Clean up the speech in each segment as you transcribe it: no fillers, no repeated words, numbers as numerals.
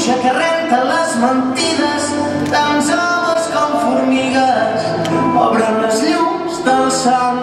pluja que renta les mentides, tants homes com formigues obren les llums del son.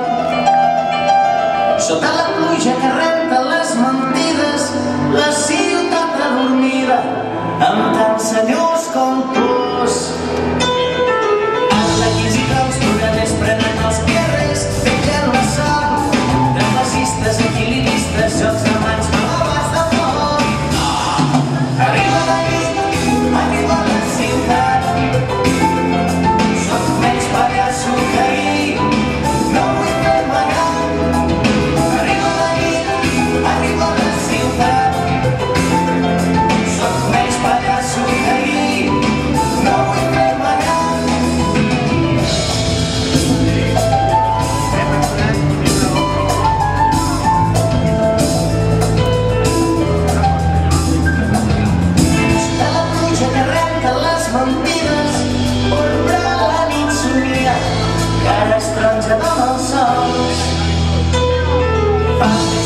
Sota la pluja que renta les mentides, la ciutat adormida amb tants senyors com tus. Atlequins i cops duraders prenen els carrers, pengen la sort de fascistes, equilibristes, jocs de mans, malabars de foc. Arriba la nit, arriba la ciutat, soc menys pallasso que ahir, no vull fer amagat. Arriba la nit, arriba la ciutat, soc menys pallasso que ahir, no vull fer amagat. Mentides, ombra la nit somia, cara estranja dona els sols.